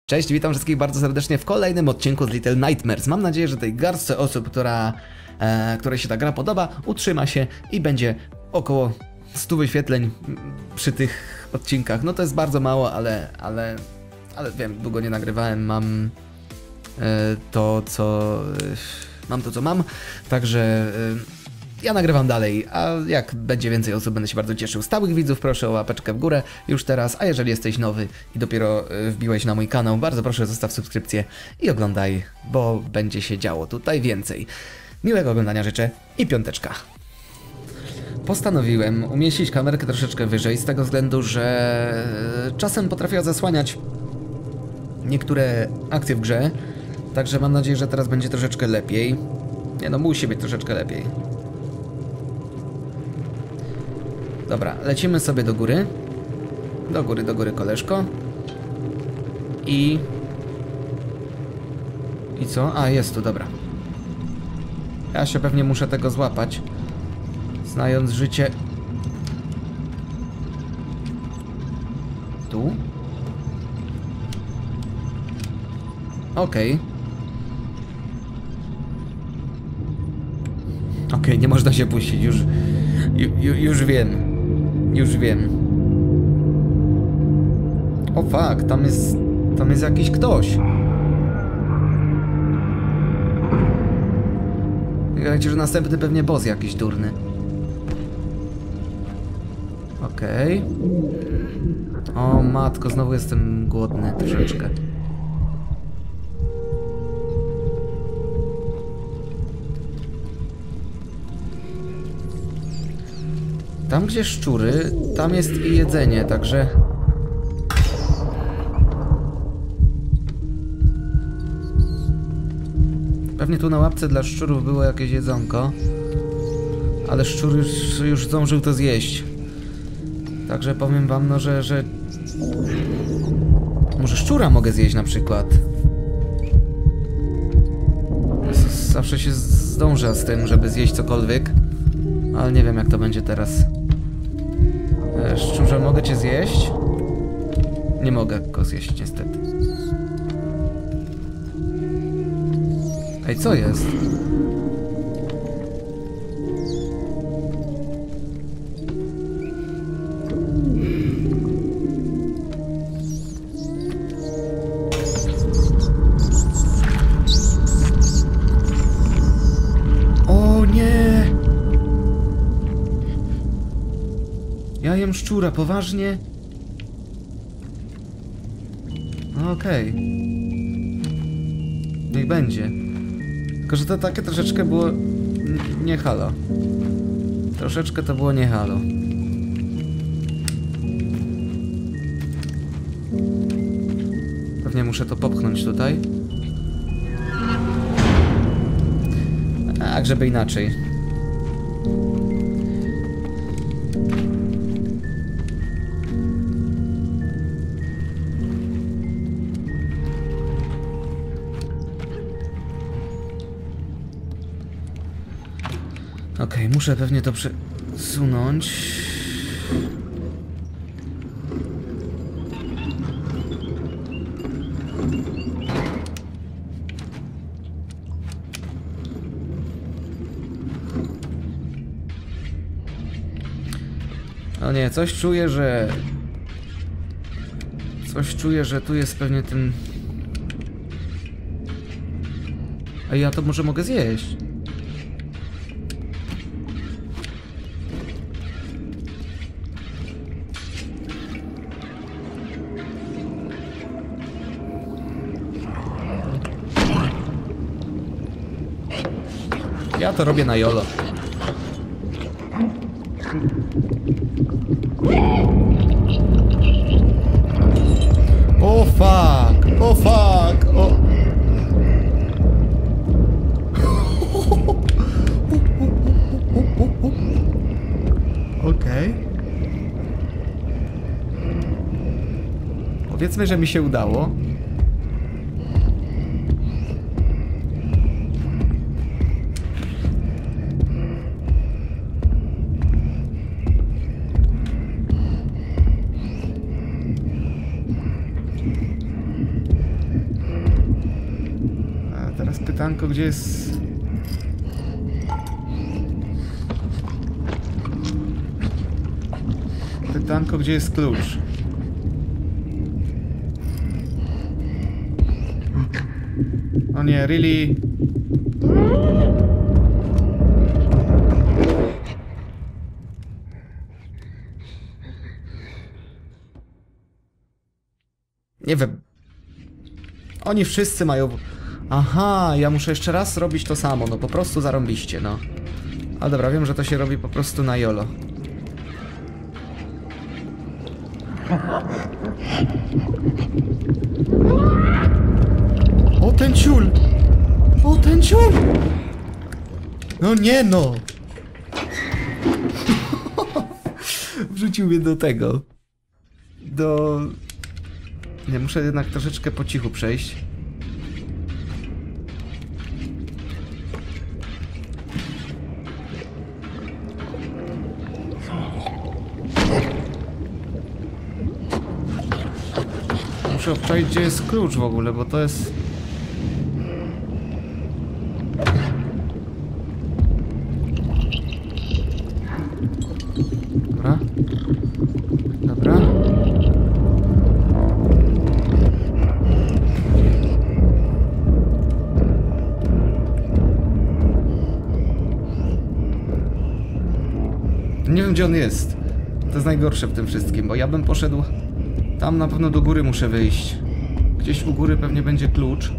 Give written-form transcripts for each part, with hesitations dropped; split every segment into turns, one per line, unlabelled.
Cześć, witam wszystkich bardzo serdecznie w kolejnym odcinku z Little Nightmares. Mam nadzieję, że tej garstce osób, której się ta gra podoba, utrzyma się i będzie około 100 wyświetleń przy tych odcinkach. No to jest bardzo mało, ale wiem, długo nie nagrywałem, mam to co mam, także ja nagrywam dalej, a jak będzie więcej osób, będę się bardzo cieszył. Stałych widzów proszę o łapeczkę w górę już teraz, a jeżeli jesteś nowy i dopiero wbiłeś na mój kanał, bardzo proszę zostaw subskrypcję i oglądaj, bo będzie się działo tutaj więcej. Miłego oglądania życzę i piąteczka. Postanowiłem umieścić kamerkę troszeczkę wyżej z tego względu, że czasem potrafiła zasłaniać niektóre akcje w grze, także mam nadzieję, że teraz będzie troszeczkę lepiej. Nie no, musi być troszeczkę lepiej. Dobra, lecimy sobie do góry. Do góry, koleżko. I co? A, jest tu, dobra. Ja się pewnie muszę tego złapać, znając życie. Tu? Okej. Okej, nie można się puścić, już wiem. Już wiem. O fuck, tam jest jakiś ktoś. Wiecie, że następny pewnie boss jakiś durny. Okej. O matko, znowu jestem głodny troszeczkę. Tam gdzie szczury, tam jest i jedzenie, także... Pewnie tu na łapce dla szczurów było jakieś jedzonko. Ale szczur już zdążył to zjeść. Także powiem wam, no, że... Może szczura mogę zjeść na przykład. Zawsze się zdąża z tym, żeby zjeść cokolwiek. Ale nie wiem, jak to będzie teraz. Szczurze, mogę cię zjeść? Nie mogę go zjeść, niestety. Ej, co jest? O nie! Ja jem szczura, poważnie? No okej. Niech będzie. Tylko, że to takie troszeczkę było... nie halo. Troszeczkę to było nie halo. Pewnie muszę to popchnąć tutaj. Tak, żeby inaczej. Okej, muszę pewnie to przesunąć. O nie, coś czuję, że... tu jest pewnie ten... A ja to może mogę zjeść. Ja to robię na jolo. O fuck! O fuck! O... Okej. Powiedzmy, że mi się udało. Teraz pytanko, gdzie jest... Pytanko, gdzie jest klucz? O nie, really? Nie wiem. Oni wszyscy mają... Aha, ja muszę jeszcze raz robić to samo, no po prostu zarąbiście, no. Ale dobra, wiem, że to się robi po prostu na YOLO. O, ten ciul! O, ten ciul! No nie no! Wrzucił mnie do tego. Nie, muszę jednak troszeczkę po cichu przejść. Muszę obczaić, gdzie jest klucz w ogóle, bo to jest... Dobra. Dobra. Nie wiem, gdzie on jest. To jest najgorsze w tym wszystkim, bo ja bym poszedł... Tam na pewno do góry muszę wyjść. Gdzieś u góry pewnie będzie klucz.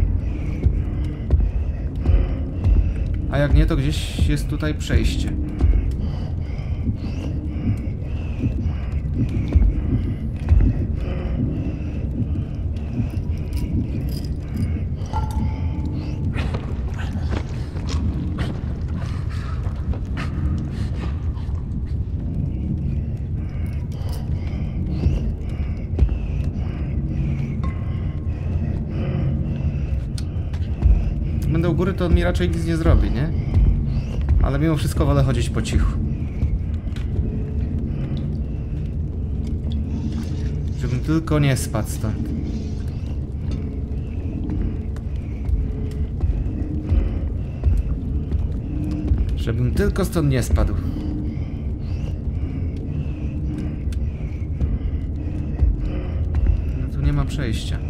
A jak nie, to gdzieś jest tutaj przejście. Będę u góry, to on mi raczej nic nie zrobi, nie? Ale mimo wszystko wolę chodzić po cichu. Żebym tylko nie spadł stąd. Żebym tylko stąd nie spadł. No tu nie ma przejścia.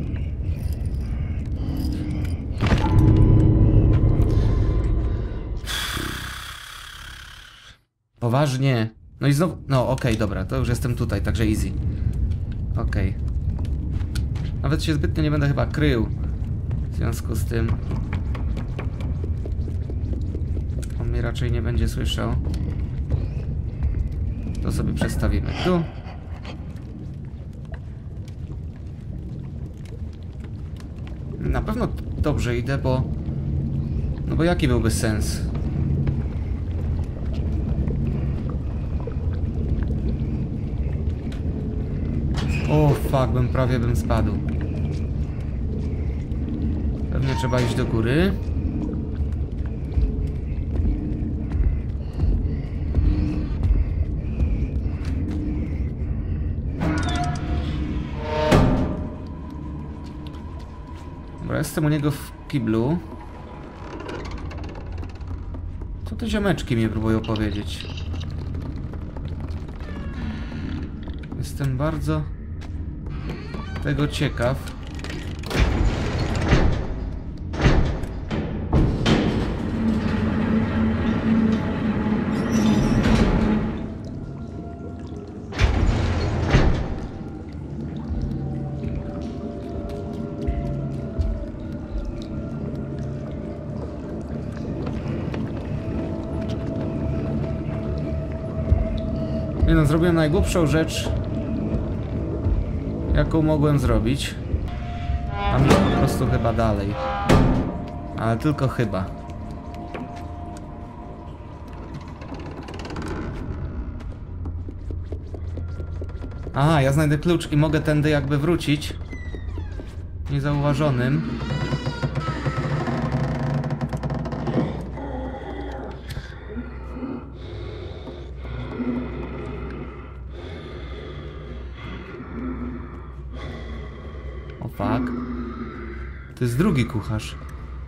Poważnie. No i znowu... No okej, dobra, to już jestem tutaj, także easy. Okej. Nawet się zbytnio nie będę chyba krył. W związku z tym... On mnie raczej nie będzie słyszał. To sobie przestawimy tu. Na pewno dobrze idę, bo... No bo jaki byłby sens? O fuck, prawie bym spadł. Pewnie trzeba iść do góry. Dobra, jestem u niego w kiblu. Co te ziomeczki mi próbują powiedzieć? Jestem bardzo tego ciekaw. Nie no, zrobiłem najgłupszą rzecz, jaką mogłem zrobić. Mam iść po prostu chyba dalej. Ale tylko chyba. Aha, ja znajdę klucz i mogę tędy jakby wrócić niezauważonym. O fuck. To jest drugi kucharz.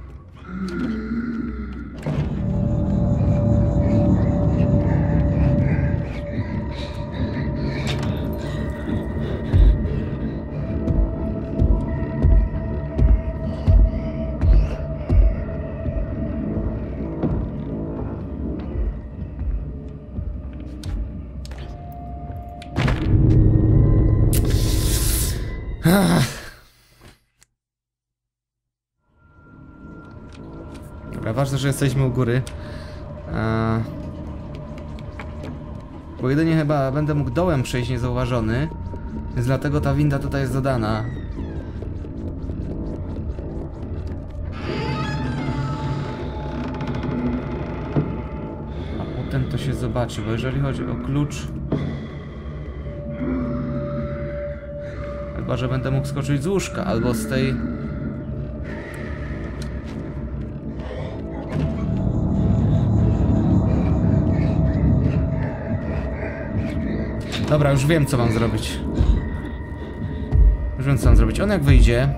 Dobra, ważne, że jesteśmy u góry. Bo jedynie chyba będę mógł dołem przejść niezauważony. Więc dlatego ta winda tutaj jest dodana. A potem to się zobaczy, bo jeżeli chodzi o klucz... Chyba że będę mógł skoczyć z łóżka, albo z tej... Dobra, już wiem co mam zrobić. Już wiem co mam zrobić. On jak wyjdzie...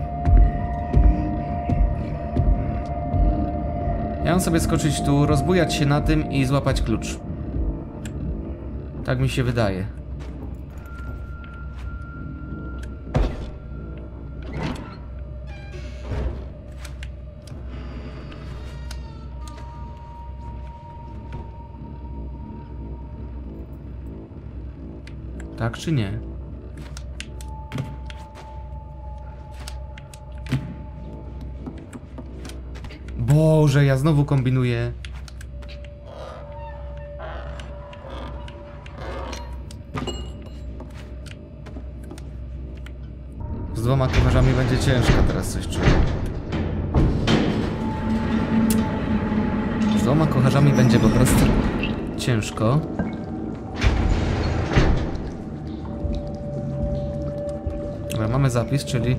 Ja mam sobie skoczyć tu, rozbujać się na tym i złapać klucz. Tak mi się wydaje. Tak czy nie? Boże, ja znowu kombinuję. Z 2 kucharzami będzie ciężko teraz coś czuję. Z 2 kucharzami będzie po prostu ciężko. Dobra, mamy zapis, czyli...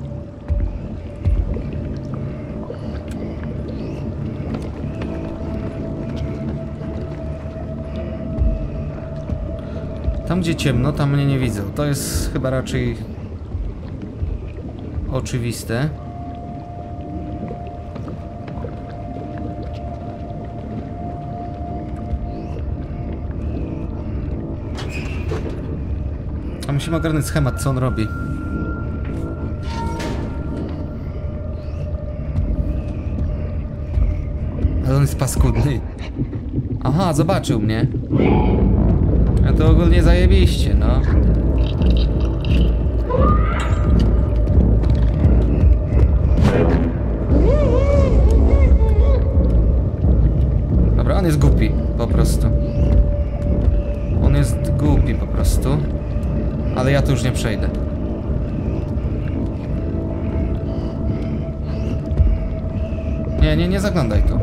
Tam gdzie ciemno, tam mnie nie widzą. To jest chyba raczej... oczywiste. A musimy ogarnąć schemat, co on robi. Ale on jest paskudny. Aha, zobaczył mnie. A to ogólnie zajebiście, no. Dobra, on jest głupi, po prostu. On jest głupi po prostu. Ale ja tu już nie przejdę. Nie zaglądaj tu.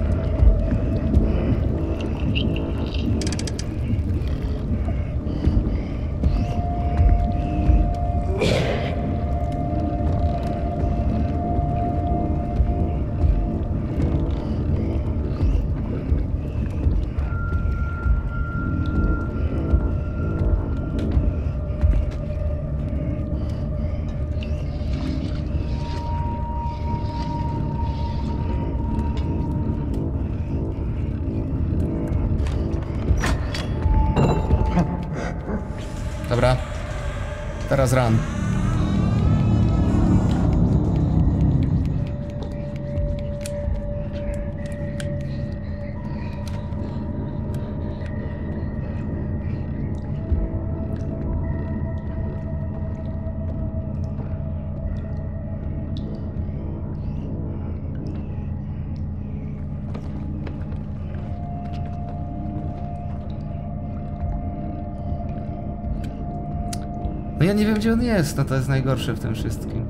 Dobra. Teraz run. No ja nie wiem gdzie on jest, no to jest najgorsze w tym wszystkim.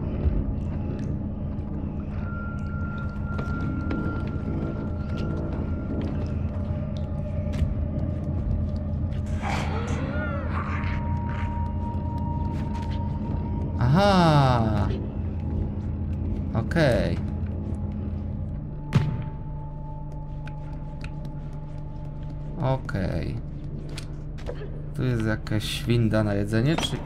Aha. Okej. Okej. Tu jest jakaś winda na jedzenie, czy...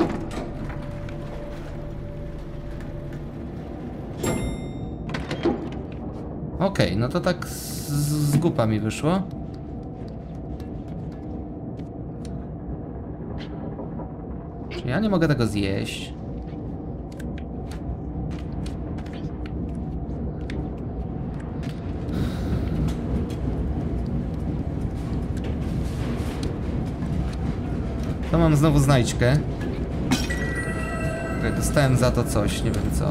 Okej, no to tak z gupa mi wyszło. Czy ja nie mogę tego zjeść? To mam znowu znajdźkę. Dostałem za to coś, nie wiem co.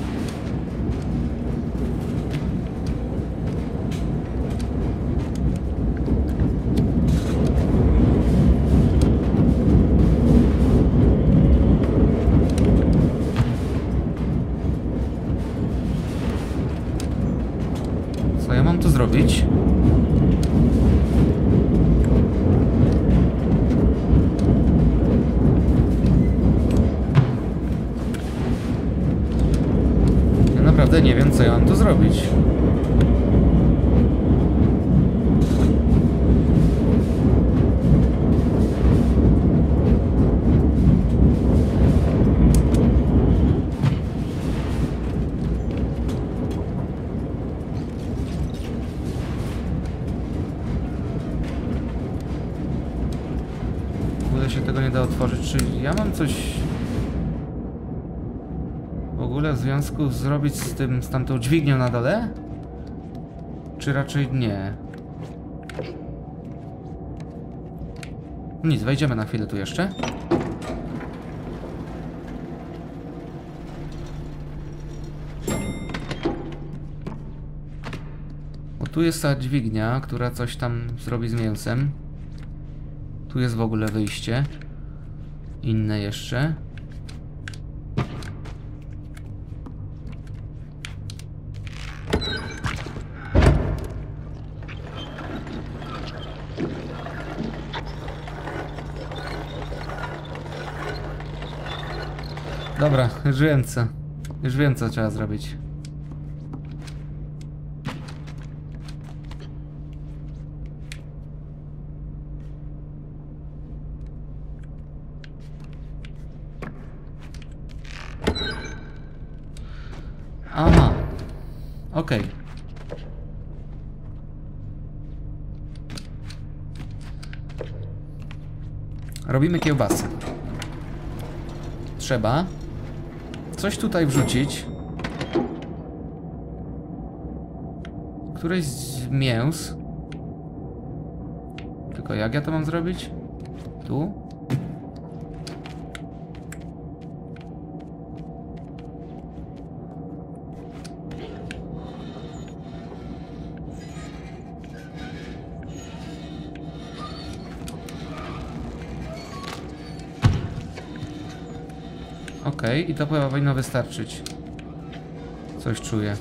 Co ja mam tu zrobić? Naprawdę nie wiem, co ja mam tu zrobić. W ogóle się tego nie da otworzyć. Czy ja mam coś... w ogóle w związku zrobić z tamtą dźwignią na dole? Czy raczej nie? Nic, wejdziemy na chwilę tu jeszcze. Bo tu jest ta dźwignia, która coś tam zrobi z mięsem. Tu jest w ogóle wyjście. Inne jeszcze. Dobra, już wiem co. Już wiem co trzeba zrobić. Aha. Okej. Robimy kiełbasę. Trzeba coś tutaj wrzucić. Któreś z mięs. Tylko jak ja to mam zrobić? Tu? Okej, i to powinno wystarczyć. Coś czuję.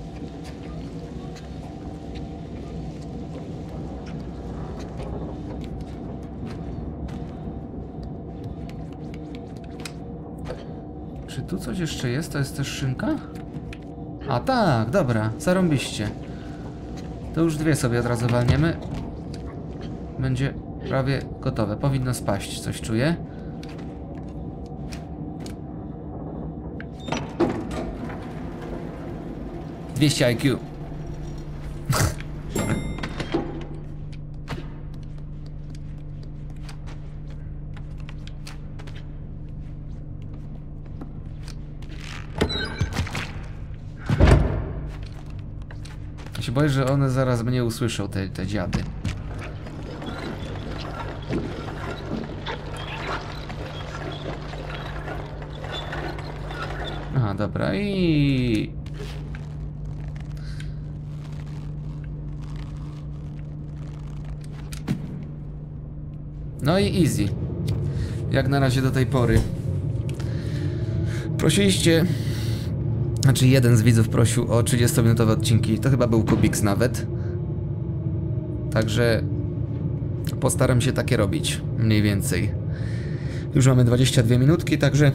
Czy tu coś jeszcze jest? To jest też szynka? A tak, dobra, zarąbiście. To już dwie sobie od razu walniemy. Będzie prawie gotowe. Powinno spaść, coś czuję. IQ. Ja się boję, że one zaraz mnie usłyszą, te dziady. Aha, dobra, i... no i easy. Jak na razie do tej pory. Prosiliście... Znaczy jeden z widzów prosił o 30-minutowe odcinki. To chyba był Kubiks nawet. Także... postaram się takie robić. Mniej więcej. Już mamy 22 minutki, także...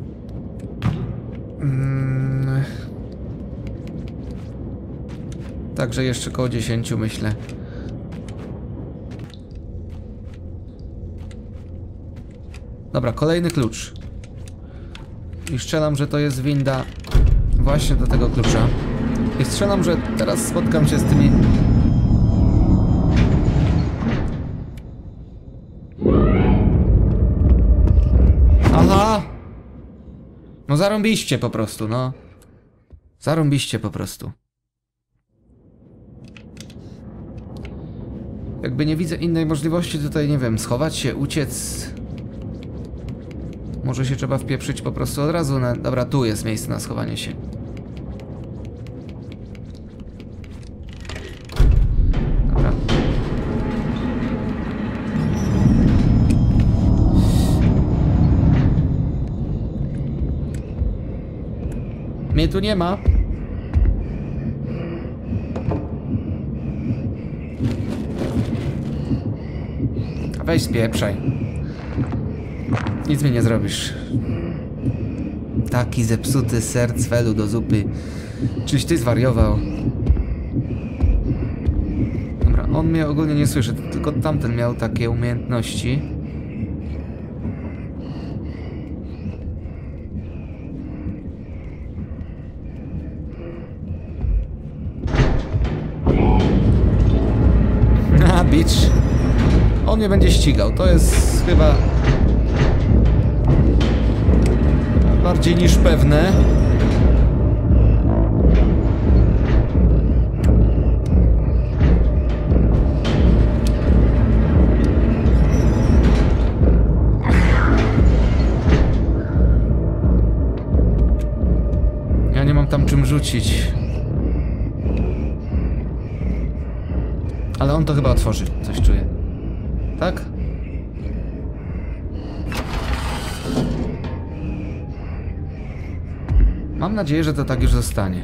Także jeszcze koło 10 myślę. Dobra, kolejny klucz. I strzelam, że to jest winda właśnie do tego klucza. I strzelam, że teraz spotkam się z tymi... Aha! No zarąbiście po prostu, no. Zarąbiście po prostu. Jakby nie widzę innej możliwości tutaj, nie wiem, schować się, uciec. Może się trzeba wpieprzyć po prostu od razu na... Dobra, tu jest miejsce na schowanie się. Dobra. Mnie tu nie ma. A weź spieprzaj. Nic mi nie zrobisz. Taki zepsuty ser cwelu do zupy. Czyś ty zwariował? Dobra, on mnie ogólnie nie słyszy, tylko tamten miał takie umiejętności. A, bitch. On mnie będzie ścigał, to jest chyba... bardziej niż pewne. Ja nie mam tam czym rzucić. Ale on to chyba otworzy, coś czuję. Tak? Mam nadzieję, że to tak już zostanie.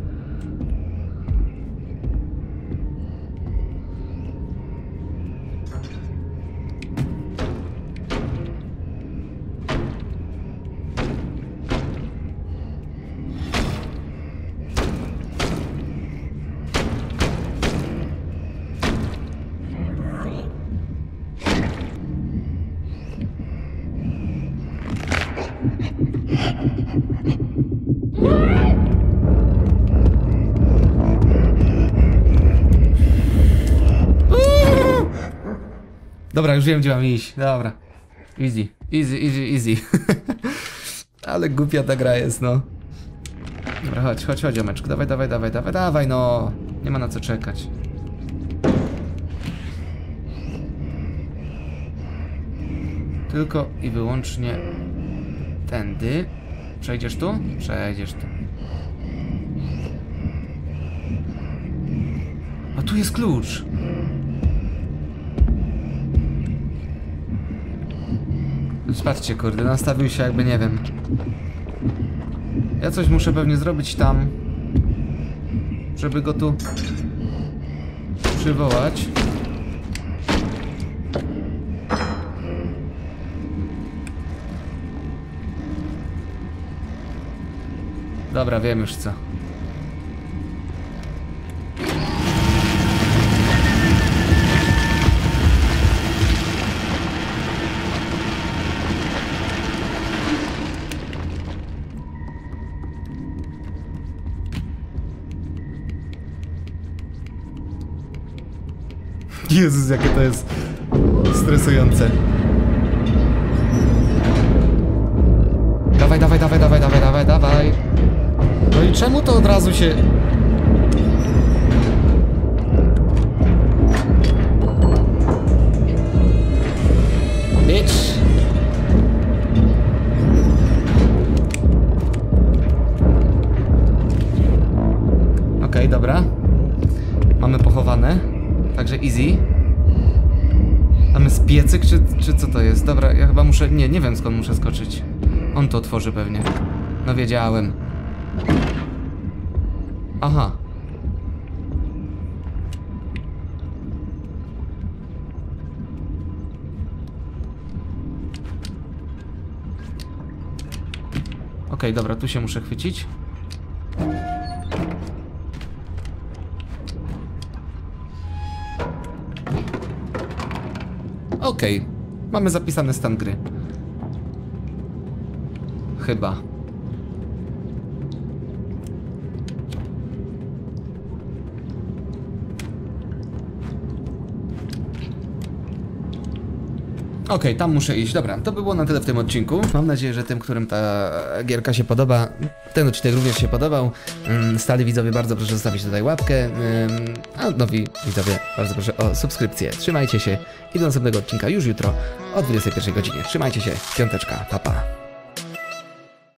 Dobra, już wiem, gdzie mam iść. Dobra. Easy, easy, easy, easy. Ale głupia ta gra jest, no. Dobra, chodź, chodź, chodź, omeczku. Dawaj, dawaj, dawaj, dawaj, dawaj, no. Nie ma na co czekać. Tylko i wyłącznie tędy. Przejdziesz tu? Przejdziesz tu. A tu jest klucz. Patrzcie, kurde, nastawił się jakby, nie wiem. Ja coś muszę pewnie zrobić tam, żeby go tu przywołać. Dobra, wiem już co. Jezus, jakie to jest stresujące. Dawaj, dawaj, dawaj, dawaj, dawaj, dawaj, dawaj. No i czemu to od razu się... Bitch. Okej, dobra. Mamy pochowane. Także easy. Tam jest piecyk, czy co to jest? Dobra, ja chyba muszę... Nie wiem skąd muszę skoczyć. On to otworzy pewnie. No wiedziałem. Aha. Okej, dobra, tu się muszę chwycić. Okej, mamy zapisany stan gry. Chyba. Okej, tam muszę iść. Dobra, to by było na tyle w tym odcinku. Mam nadzieję, że tym, którym ta gierka się podoba, ten odcinek również się podobał. Stali widzowie, bardzo proszę zostawić tutaj łapkę, a nowi widzowie, bardzo proszę o subskrypcję. Trzymajcie się i do następnego odcinka już jutro o 21 godzinie. Trzymajcie się, piąteczka, pa pa.